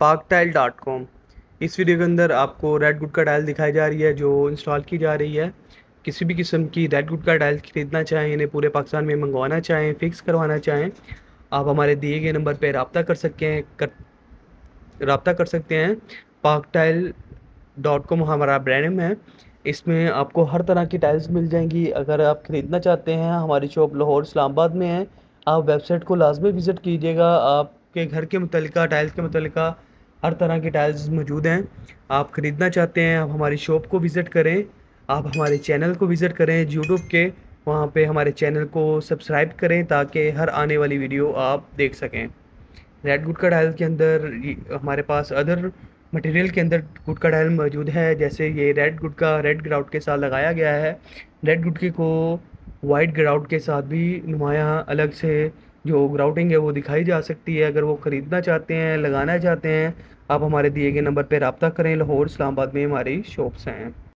parkTile.com। इस वीडियो के अंदर आपको रेड गुटका टाइल दिखाई जा रही है जो इंस्टॉल की जा रही है। किसी भी किस्म की रेड गुटका टाइल खरीदना चाहें, इन्हें पूरे पाकिस्तान में मंगवाना चाहें, फ़िक्स करवाना चाहें, आप हमारे दिए गए नंबर पर रब्ता कर सकते हैं। parkTile.com हमारा ब्रांड नेम है। इसमें आपको हर तरह की टाइल्स मिल जाएंगी। अगर आप ख़रीदना चाहते हैं, हमारी शॉप लाहौर इस्लामाबाद में है। आप वेबसाइट को लाजमी विज़िट कीजिएगा। आपके घर के मुतल्लिका टाइल्स के मुतल्लिका हर तरह की टाइल्स मौजूद हैं। आप ख़रीदना चाहते हैं, आप हमारी शॉप को विज़िट करें। आप हमारे चैनल को विज़िट करें यूट्यूब के, वहाँ पे हमारे चैनल को सब्सक्राइब करें ताकि हर आने वाली वीडियो आप देख सकें। रेड गुटका टाइल के अंदर हमारे पास अदर मटेरियल के अंदर गुटका टाइल मौजूद है। जैसे ये रेड गुटका रेड ग्राउट के साथ लगाया गया है। रेड गुटके को वाइट ग्राउट के साथ भी नुमाया अलग से जो ग्राउटिंग है वो दिखाई जा सकती है। अगर वो ख़रीदना चाहते हैं, लगाना चाहते हैं, आप हमारे दिए गए नंबर पर रब्ता करें। लाहौर इस्लामाबाद में हमारी शॉप्स हैं।